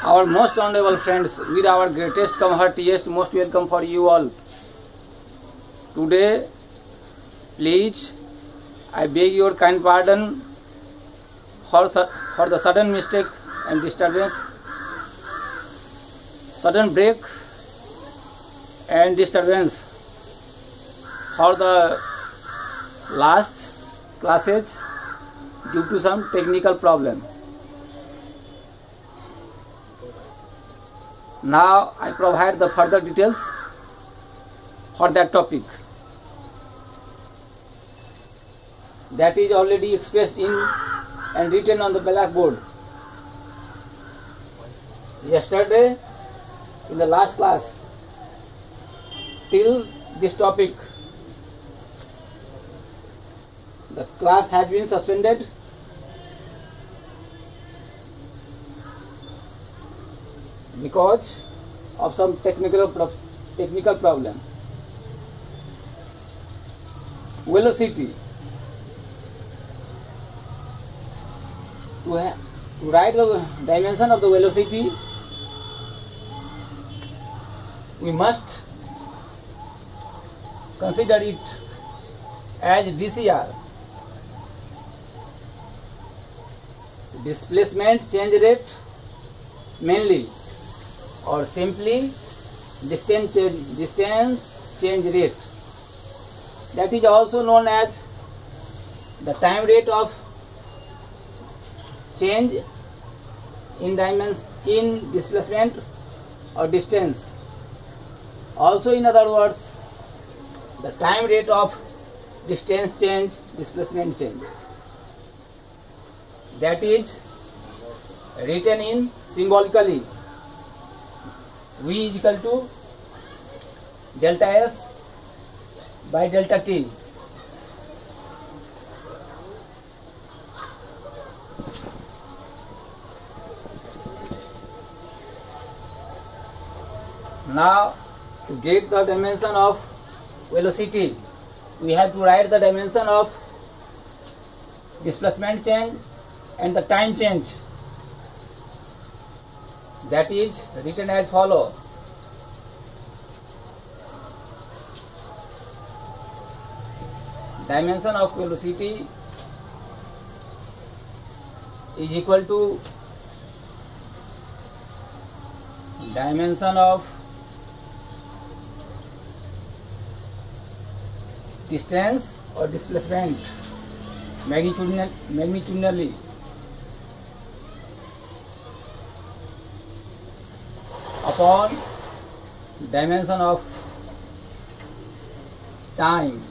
Our most honorable friends, with our greatest heartiest most welcome for you all. Today, please, I beg your kind pardon for the sudden mistake and disturbance, sudden break and disturbance for the last classes due to some technical problem. Now I provide the further details for that topic that is already expressed in and written on the blackboard. Yesterday in the last class till this topic the class had been suspended because of some technical problem. Velocity. To write the dimension of the velocity, we must consider it as DCR, displacement change rate mainly, or simply distance change rate. That is also known as the time rate of change in displacement or distance. Also, in other words, the time rate of distance change, displacement change. That is written in symbolically. V is equal to delta S by delta T. Now, to get the dimension of velocity, we have to write the dimension of displacement change and the time change. That is written as follows. Dimension of velocity is equal to dimension of distance or displacement magnitudinally upon dimension of time.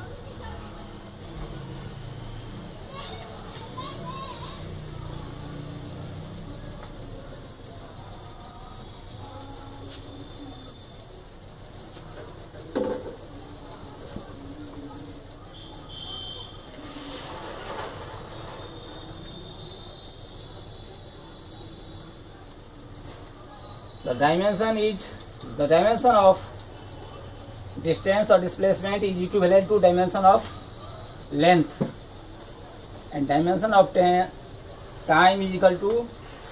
The dimension of distance or displacement is equivalent to dimension of length, and dimension of time is equal to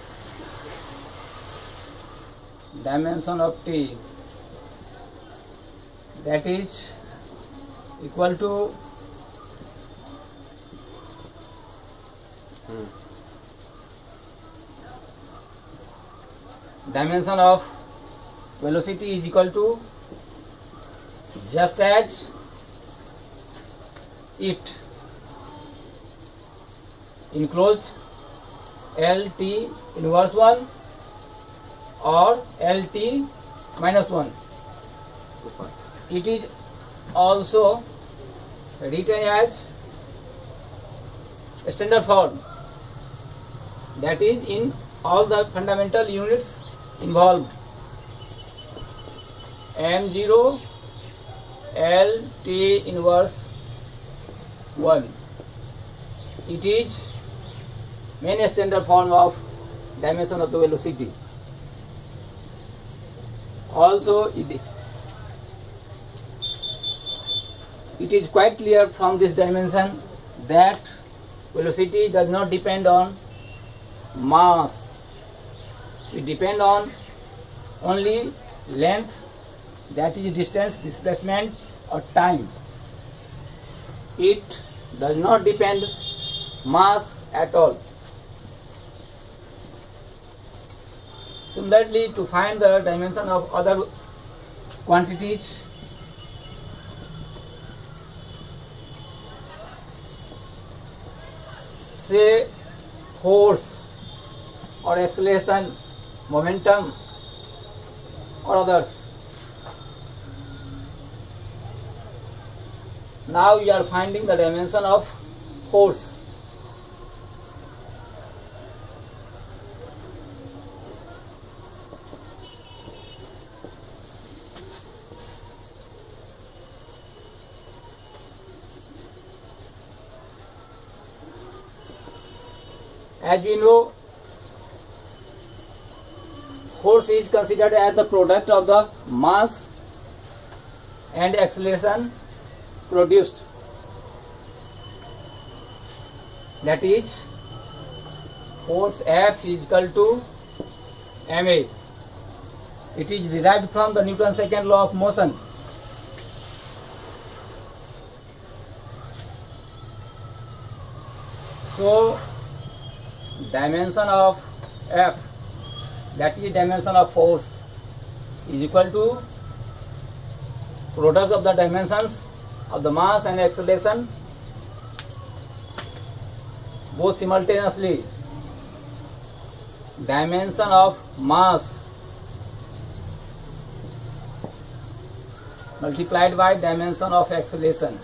dimension of t. That is equal to dimension of velocity is equal to just as it enclosed LT inverse 1 or LT minus 1. It is also written as standard form, that is in all the fundamental units involved. M0 LT inverse 1. It is main standard form of dimension of the velocity. Also, it is quite clear from this dimension that velocity does not depend on mass. it depends on only length, that is distance, displacement or time. It does not depend mass at all. Similarly, to find the dimension of other quantities, say force or acceleration, momentum or others. Now we are finding the dimension of force. As we know, force is considered as the product of the mass and acceleration produced. That is, force F is equal to ma. It is derived from the Newton's second law of motion. So, dimension of F, that is dimension of force, is equal to products of the dimensions of the mass and acceleration both simultaneously. Dimension of mass multiplied by dimension of acceleration.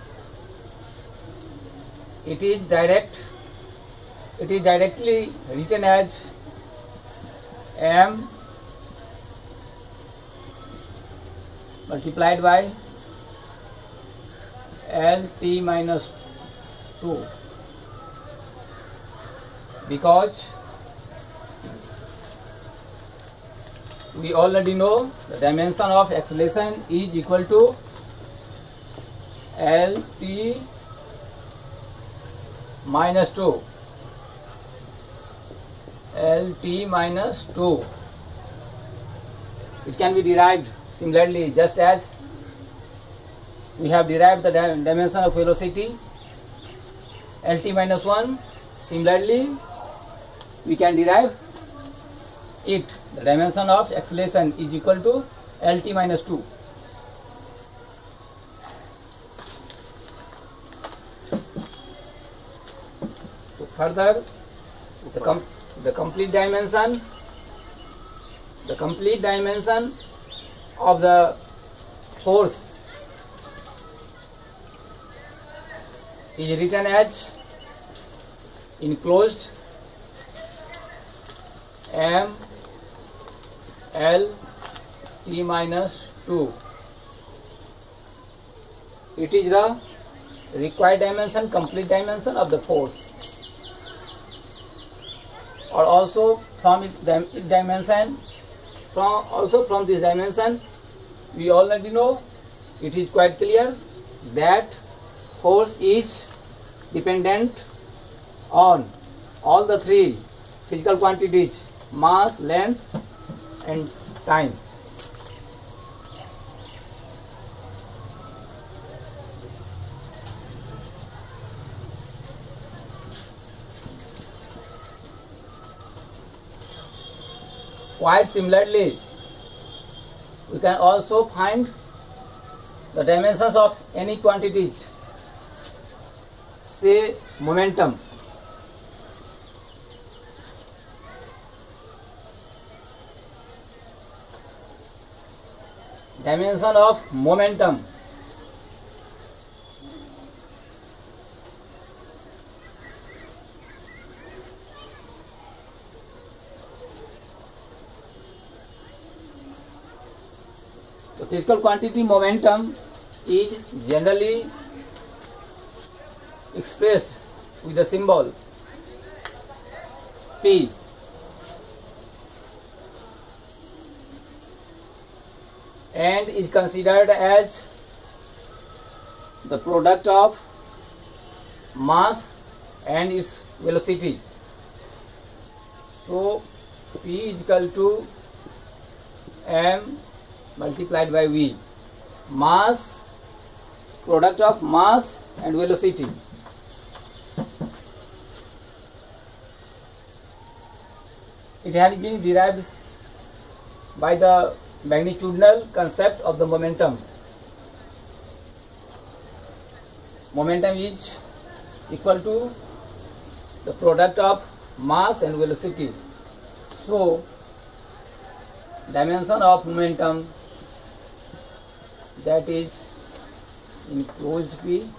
It is directly written as m multiplied by Lt minus 2, because we already know the dimension of acceleration is equal to Lt minus 2. Lt minus 2. It can be derived similarly, just as we have derived the dimension of velocity Lt minus 1. Similarly, we can derive it. The dimension of acceleration is equal to Lt minus 2. So further, the complete dimension of the force is written as enclosed m L T minus 2. It is the required dimension, complete dimension of the force. Or also from its dimension, from this dimension, we already know, it is quite clear that force is dependent on all the three physical quantities: mass, length and time. Quite similarly, we can also find the dimensions of any quantities, say momentum. Dimension of momentum. The physical quantity momentum is generally expressed with the symbol P. And is considered as the product of mass and its velocity. So P is equal to m multiplied by v. Mass, product of mass and velocity. It has been derived by the magnitudinal concept of the momentum. Momentum is equal to the product of mass and velocity. So, dimension of momentum, that is in closed P,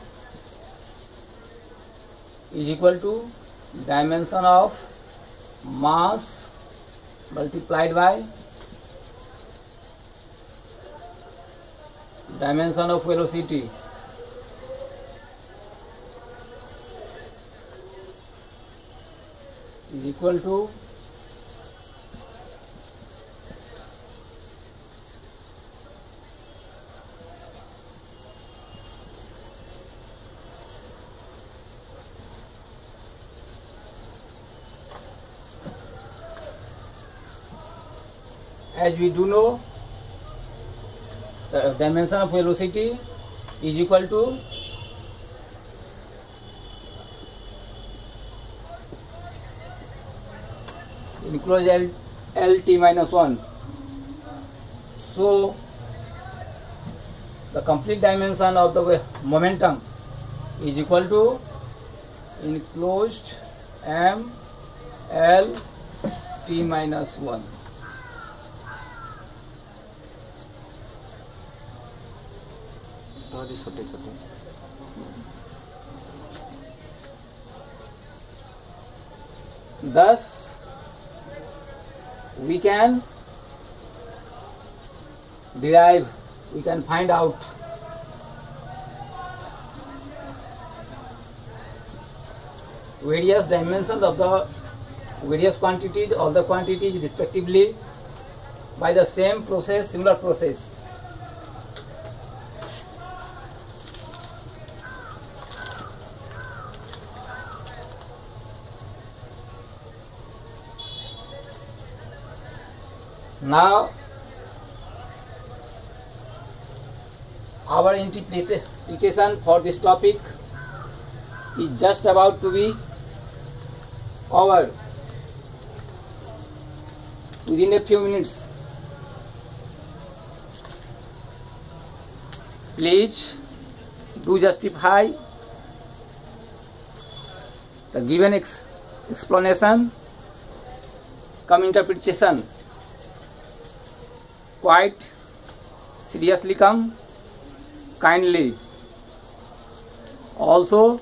is equal to dimension of mass multiplied by dimension of velocity. Is equal to as we do know, the dimension of velocity is equal to enclosed L t minus 1. So, the complete dimension of the momentum is equal to enclosed m L t minus 1. Thus, we can derive, we can find out various dimensions of the various quantities or the quantities respectively by the same process, similar process. Now, our interpretation for this topic is just about to be over within a few minutes. Please do justify the given explanation, come interpretation. Quite seriously come, kindly. Also,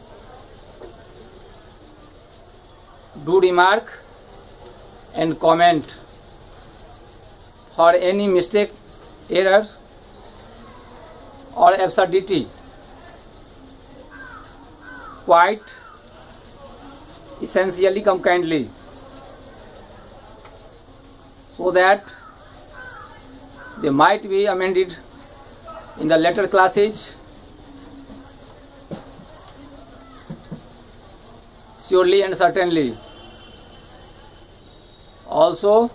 do remark and comment for any mistake, error or absurdity. Quite essentially come kindly, so that they might be amended in the later classes. Surely and certainly. Also,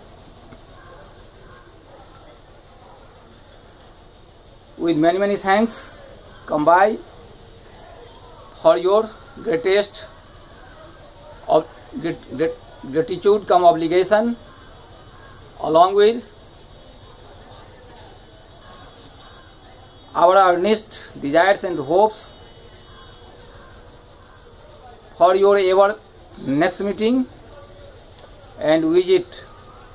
with many thanks come by for your greatest of gratitude come obligation, along with our earnest desires and hopes for your ever next meeting and visit.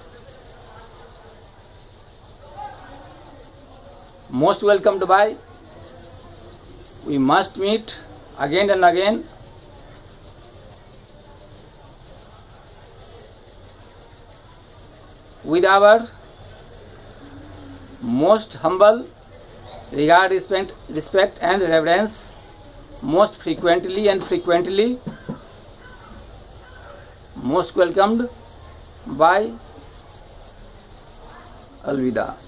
Most welcomed by. We must meet again and again. With our most humble regard, respect and reverence, most frequently and frequently, most welcomed by. Alvida.